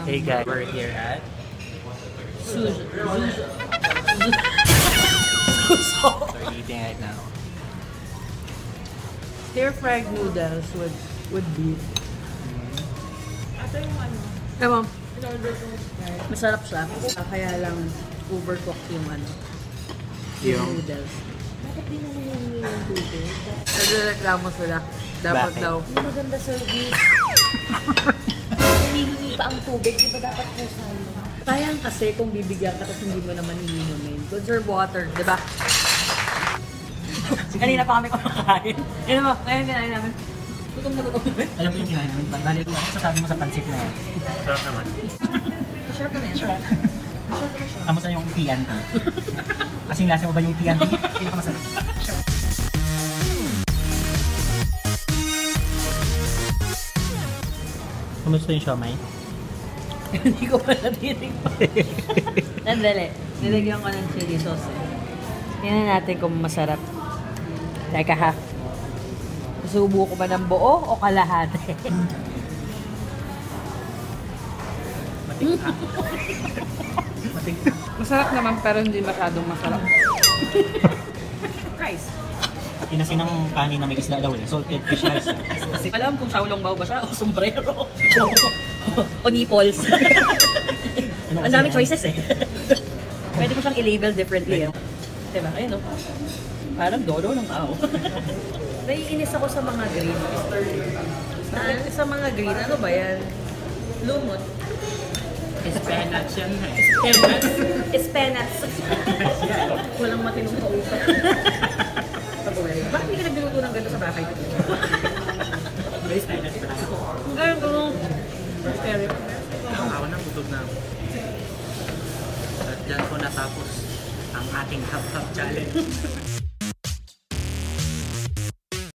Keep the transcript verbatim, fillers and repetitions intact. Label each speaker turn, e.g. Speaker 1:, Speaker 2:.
Speaker 1: Hey guys, we're here at
Speaker 2: Sushi.
Speaker 1: So we're eating right now.
Speaker 2: Stir-fried noodles with with beef.
Speaker 3: Ito yung ano,
Speaker 2: Ewan,
Speaker 3: in-order ko.
Speaker 2: masarap siya. Kaya lang overcooked yung ano, yung
Speaker 1: Yung
Speaker 2: noodles.
Speaker 3: Bakit di mo hinihingi yung tubig?
Speaker 2: Nagreklamo sila. Dapat
Speaker 1: Bakit?
Speaker 2: daw.
Speaker 3: Hindi maganda service. Hinihingi pa ang tubig, di ba dapat pusan mo?
Speaker 2: Sayang kasi kung bibigyan ka tapos hindi mo naman iinumin. Conserve water, di ba? Kanina pa kami kumakain. Yun mo, ngayon kinain namin. Gutom na gutom namin.
Speaker 4: Alam mo yung kinain namin, balik ko ako sasabi mo sa pansit na yan.
Speaker 1: sarap naman.
Speaker 2: Sure ka na yan.
Speaker 4: Kamusta yung T N T? Kasing lasa mo ba yung T N T? Pinakamasarap.
Speaker 1: Kumusta yung siomay?
Speaker 2: Hindi ko pa natinig pa. Nandali. Nilagyan ko ng chili sauce eh. Tingnan natin kung masarap. Teka ha. Subo ko ba ng buo o kalahati?
Speaker 1: Matik na.
Speaker 5: Masarap naman pero hindi masyadong masarap.
Speaker 2: Rice.
Speaker 4: Inasin ng kanin na may isda daw eh. Salted fish rice.
Speaker 2: Kasi alam kung saulong bao ba siya o sombrero. O nipples. Ang daming choices eh. Pwede mo siyang i-label differently eh. Diba? Ayun o. Parang dodo ng tao. Naiinis ako sa mga green. Na, sa mga green, ano ba yan? Lumot.
Speaker 1: Spinach yan eh.
Speaker 2: Spinach. Spinach. Walang matinong kausap. Bakit hindi ka nagluluto ng gano'n sa bahay?
Speaker 1: May spinach pa lang.
Speaker 2: Ganyan ko nung stereo.
Speaker 1: Ako na, butog na ako. At dyan ko natapos ang ating hap-hap challenge.